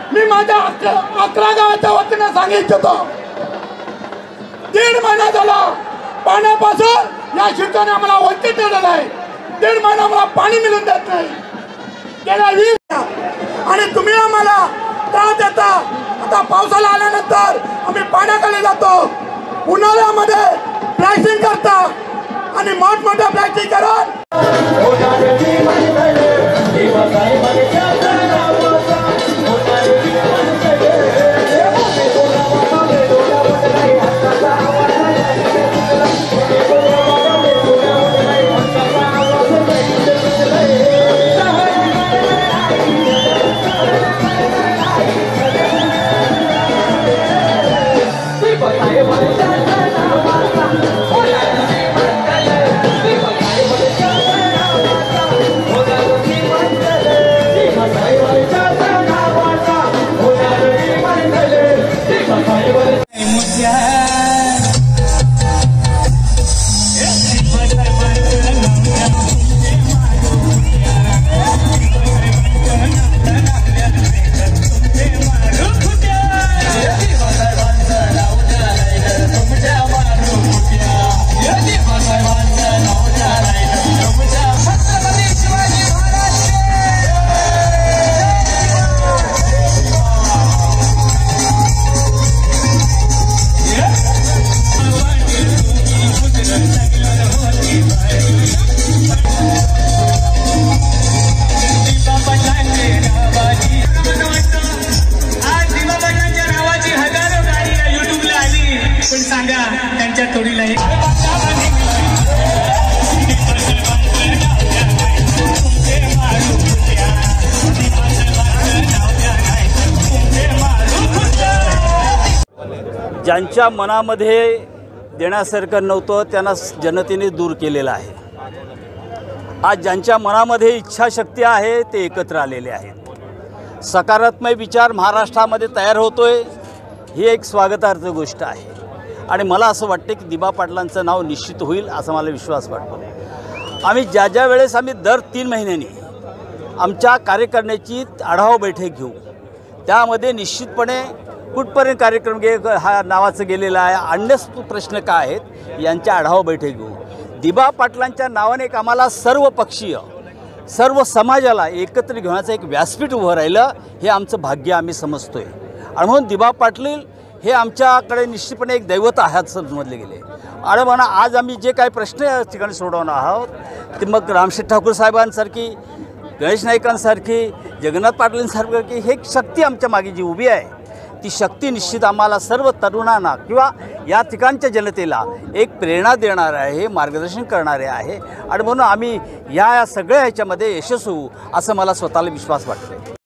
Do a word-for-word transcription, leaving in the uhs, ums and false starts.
मी माझ्या अकरा गावाच्या वतीने सांगितलं दीड महिना झाला पाण्यापासून या शिवसेने आम्हाला वंचित ठेवलेलं आहे। दीड महिना मला पाणी मिळून देत नाही गेल्या वीस आणि तुम्ही आम्हाला त्रास देता। आता पावसाला आल्यानंतर आम्ही पाण्याकडे जातो, उन्हाळ्यामध्ये प्लॅस्टिंग करता आणि मोठमोठ्या प्लॅस्टिंग करून ज्यांच्या मनामध्ये देण्यासारखं नव्हतं त्यांना जनतेने दूर केलेलं आहे। आज ज्यांच्या मनामध्ये इच्छाशक्ती आहे ते एकत्र आलेले आहेत। सकारात्मक विचार महाराष्ट्रामध्ये तयार होतोय ही एक स्वागतार्ह गोष्ट आहे आणि मला असं वाटतं की दिबा पाटलांचं नाव निश्चित होईल असा मला विश्वास वाटतो। आम्ही ज्या ज्या वेळेस आम्ही दर तीन महिन्यांनी आमच्या कार्यकारिणीची आढावा बैठक घेऊ त्यामध्ये निश्चितपणे कुठपर्यंत कार्यक्रम गे हा नावाचं गेलेला आहे, अन्य प्रश्न काय आहेत यांच्या आढावा बैठक घेऊ। दिबा पाटलांच्या नावाने एक आम्हाला सर्व पक्षीय सर्व समाजाला एकत्र घेण्याचं एक व्यासपीठ उभं राहिलं हे आमचं भाग्य आम्ही समजतोय आणि म्हणून दिबा पाटील हे आमच्याकडे निश्चितपणे एक दैवत आहेत समजले गेले। आणि म्हणा आज आम्ही जे काही प्रश्न या ठिकाणी सोडवणार आहोत ते मग रामशेठ ठाकूर साहेबांसारखी, गणेश नाईकांसारखी, जगन्नाथ पाटलांसारखी हे शक्ती आमच्या मागे जी उभी आहे ती शक्ती निश्चित आम्हाला सर्व तरुणांना किंवा या ठिकाणच्या जनतेला एक प्रेरणा देणार आहे, मार्गदर्शन करणारे आहे आणि म्हणून आम्ही या सगळ्या ह्याच्यामध्ये यशस्वी होऊ असं मला स्वतःला विश्वास वाटतो।